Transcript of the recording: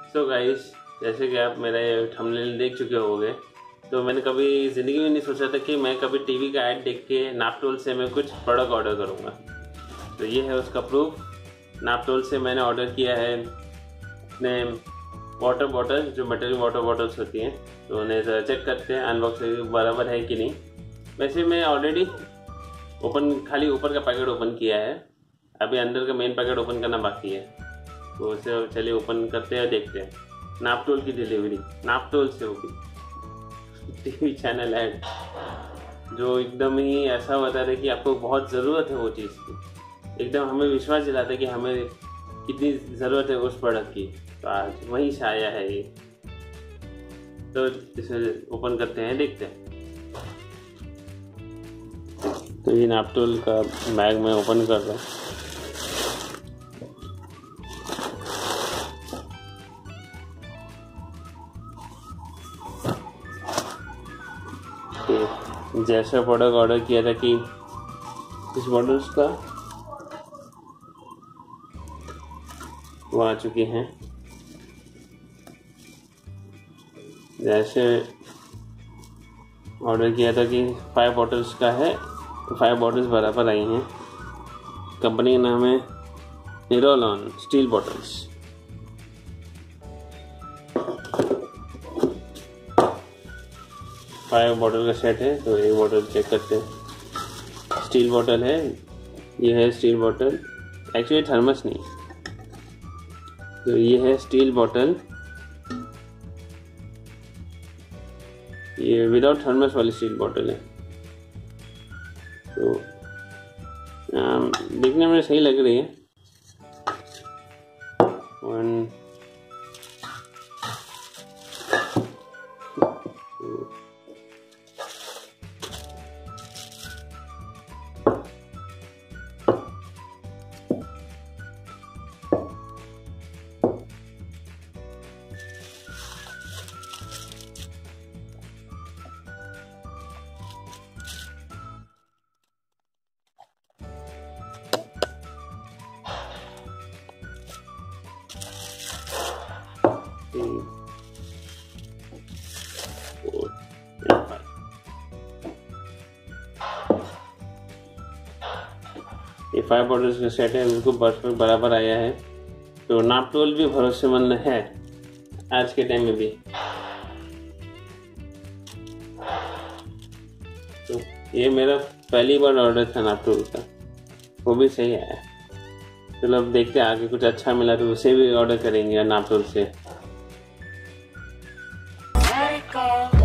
So guys, जैसे कि आप मेरा ये थंबनेल देख चुके होंगे, तो मैंने कभी ज़िंदगी में नहीं सोचा था कि मैं कभी टीवी का ऐड देख के नापतोल से मैं कुछ प्रोडक्ट ऑर्डर करूँगा। तो ये है उसका प्रूफ। नापतोल से मैंने ऑर्डर किया है अपने वाटर बॉटल, जो मेटल वाटर बॉटल्स होती हैं, तो उन्हें ज़रा चेक करते हैं अनबॉक्सिंग बराबर है कि नहीं। वैसे मैं ऑलरेडी खाली ऊपर का पैकेट ओपन किया है, अभी अंदर का मेन पैकेट ओपन करना बाकी है। तो उसे चलिए ओपन करते हैं, देखते हैं। नापतोल की डिलीवरी नापतोल से होगी। टीवी चैनल ऐड जो एकदम ही ऐसा बता रहे कि आपको बहुत ज़रूरत है वो चीज़ की, एकदम हमें विश्वास दिलाता है कि हमें कितनी ज़रूरत है उस प्रोडक्ट की। तो आज वहीं से आया है ये, तो इसे ओपन करते हैं, देखते हैं। तो ये नापतोल का बैग मैं ओपन कर रहा हूँ। जैसा प्रोडक्ट ऑर्डर किया था कि इस मॉडल्स का वो आ चुके हैं। जैसे ऑर्डर किया था कि 5 बॉटल्स का है, तो 5 बॉटल्स बराबर आई हैं। कंपनी का नाम है निरोलॉन स्टील बॉटल्स। फाइव बॉटल का सेट है, तो एक बॉटल चेक करते हैं। स्टील बॉटल है, ये है स्टील बॉटल, एक्चुअली थर्मस नहीं। तो ये है स्टील बॉटल, ये विदाउट थर्मस वाली स्टील बॉटल है। तो देखने में सही लग रही है। ये 5 बॉटल्स का सेट है, बिल्कुल परफेक्ट बराबर आया है। तो नापतोल भी भरोसेमंद है आज के टाइम में भी। तो ये मेरा पहली बार ऑर्डर था नापतोल का, वो भी सही आया। चलो अब देखते हैं, आगे कुछ अच्छा मिला तो उसे भी ऑर्डर करेंगे नापतोल से।